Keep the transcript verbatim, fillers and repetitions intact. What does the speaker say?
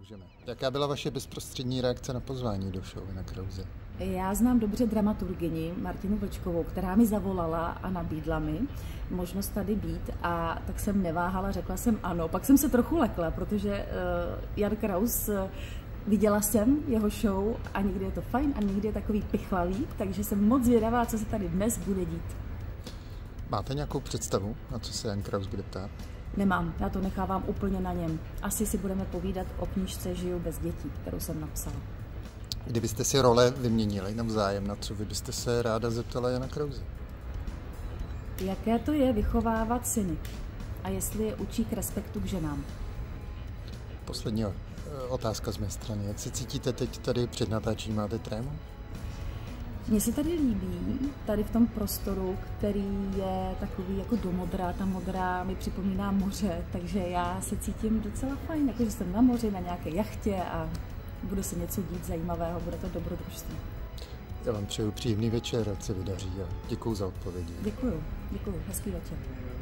můžeme. Jaká byla vaše bezprostřední reakce na pozvání do show na Krause? Já znám dobře dramaturgyni Martinu Vlčkovou, která mi zavolala a nabídla mi možnost tady být, a tak jsem neváhala, řekla jsem ano. Pak jsem se trochu lekla, protože uh, Jan Kraus, uh, viděla jsem jeho show a někdy je to fajn a někdy je takový pichlavý, takže jsem moc zvědavá, co se tady dnes bude dít. Máte nějakou představu, na co se Jan Kraus bude ptát? Nemám, já to nechávám úplně na něm. Asi si budeme povídat o knížce Žiju bez dětí, kterou jsem napsala. Kdybyste si role vyměnili navzájem, na co vy byste se ráda zeptala Jana Krause? Jaké to je vychovávat syny a jestli je učí k respektu k ženám? Poslední otázka z mé strany. Jak se cítíte teď tady před natáčením? Máte trému? Mně se tady líbí, tady v tom prostoru, který je takový jako do modra. Ta modrá mi připomíná moře, takže já se cítím docela fajn, jakože jsem na moři, na nějaké jachtě a bude se něco dít zajímavého, bude to dobrodružství. Já vám přeju příjemný večer, ať se vydaří a děkuju za odpovědi. Děkuju, děkuju, hezký večer.